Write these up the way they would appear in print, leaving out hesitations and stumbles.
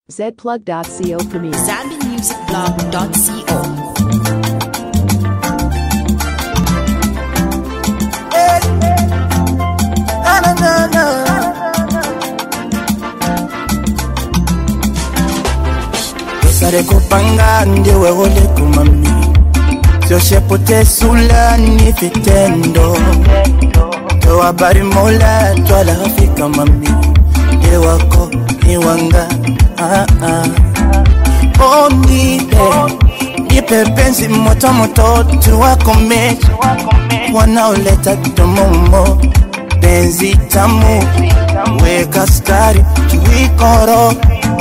Zplug.co for me. ZambianMusicBlog.co. Sare kupanga ndiwe wole kumami Soshe pote sula ni fitendo Toa bari mola twala hafika mami Dewako niwanga Oh nipe penzi moto moto tuwako mechi Wanaoleta tomomo Penzi tamu Weka skari tuwikoro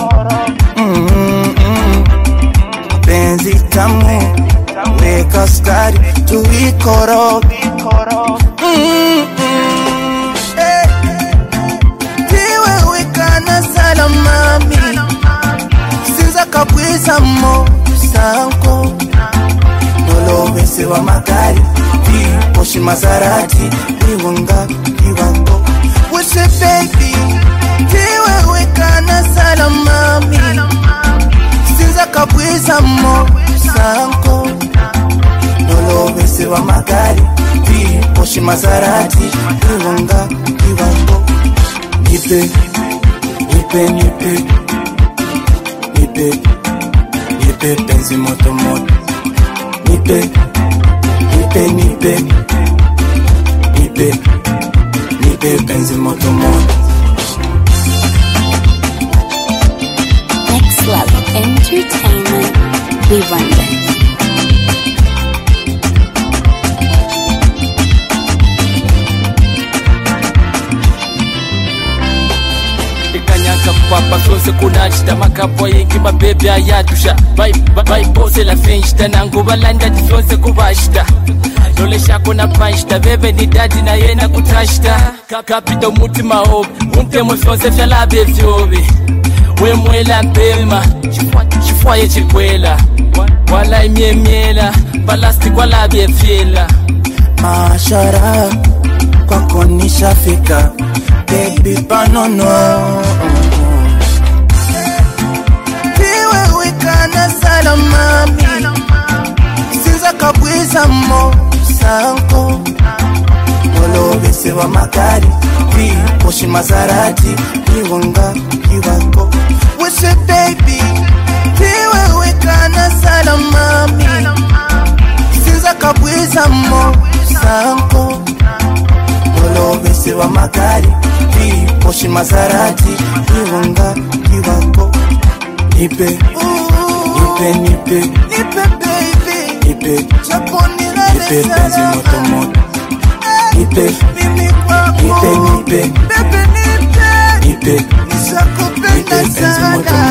Penzi tamu Weka skari tuwikoro Tiwe wikana salamami Sinza kabwiza mo sanko Nolowese wa magari Poshi Maserati Iwanga Iwako Wuse baby Tiwe wikana salamami Sinza kabwiza mo sanko Nolowese wa magari Poshi Maserati Iwanga Iwako Nipe penzi moto moto Nipe penzi moto moto Next Level Entertainment. We run it. Papa sose kunachita makapo yengi mabebi ayatusha Bye la finchita nangu balanda tisose kubashita Nole shako na panchita bebe ni dadi na yena kutashita Kapito mutima obi Untemo sose fyalabe vyobi We mwela mpema Chifwaye chikwela Wala imiela Balasti kwa labie fiela Mashara Kwako nishafika Baby panono Tiwe wikana salamami Sinza kabwiza mo sanko Nolowese wa magari Poshi Maserati Iwanga Iwako Wuse baby Tiwe wikana salamami Sinza kabwiza mo sanko Nolowese wa magari Poshi Maserati Iwanga Iwako Nipe baby Nipe penzi moto moto Nipe penzi moto moto